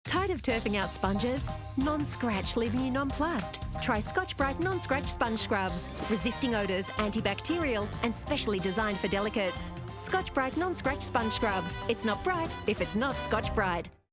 Tired of turfing out sponges? Non-scratch, leaving you nonplussed. Try Scotch Brite non-scratch sponge scrubs. Resisting odours, antibacterial and specially designed for delicates. Scotch Brite non-scratch sponge scrub. It's not bright if it's not Scotch Brite.